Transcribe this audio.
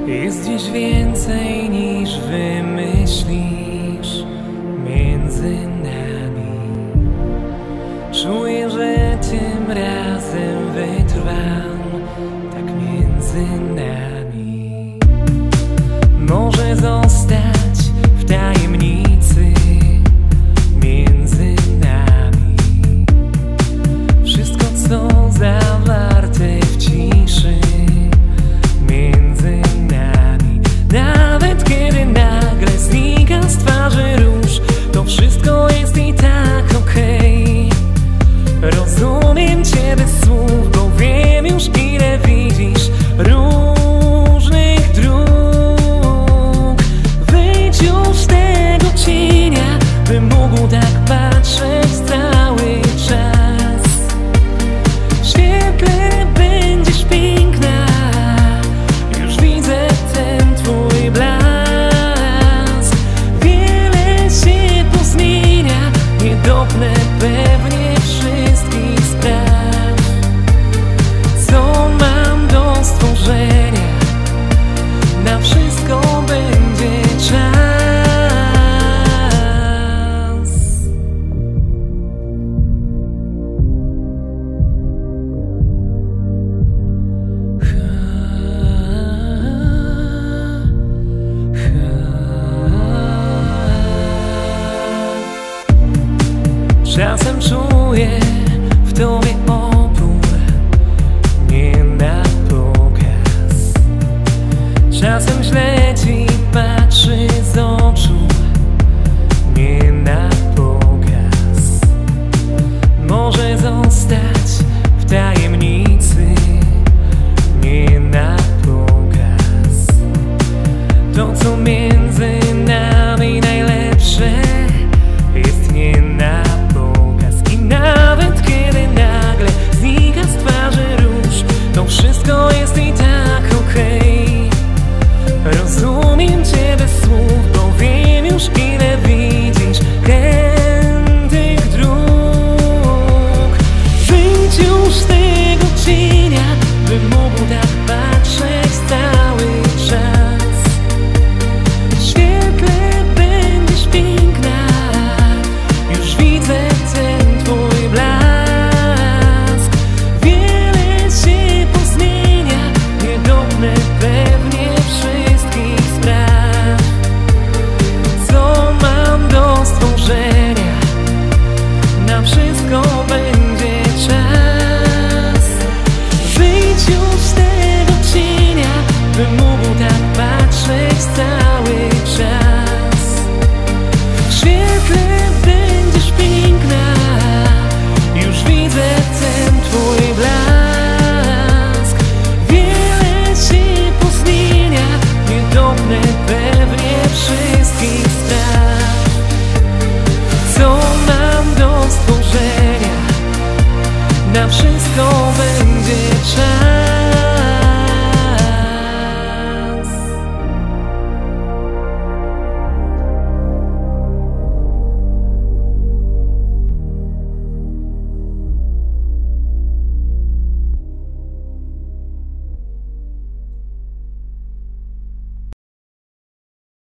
Jest gdzieś więcej niż wymyślisz między nami. Czuję, że tym razem wytrwam tak między nami. Może zostać w tajemnicy między nami. Wszystko, co zawarte w ciszy między nami. Nawet kiedy nagle znika z twarzy róż, to wszystko jest i tak okej. Rozumiem cię bez słów, bo wiem już, ile widzisz różnych dróg. Wyjdź już z tego cienia, bym mógł tak patrzeć cały czas. W świetle będziesz piękna, już widzę ten twój blask. Wiele się pozmienia, nie dopnę pewnie wszystkich spraw, co mam do stworzenia. Na wszystko będzie czas. Czasem czuję w tobie opór, nie na pokaz. Czasem źle ci patrzy z oczu, nie na pokaz. Może zostać w tajemnicy, nie na pokaz. To, co między nami najlepsze, jest nie na pokaz. Nawet kiedy nagle znika z twarzy róż, to wszystko jest i tak okej. Rozumiem cię bez słów, bo wiem już, ile widzisz chętnych dróg. Wyjdź już z tego cienia, bym mógł tak patrzeć cały czas. W świetle będziesz piękna, już widzę ten twój blask. Wiele się pozmienia, nie dopnę pewnie wszystkich spraw, co mam do stworzenia. Na wszystko będzie czas. Wyjdź już z tego cienia, bym mógł tak patrzeć cały czas.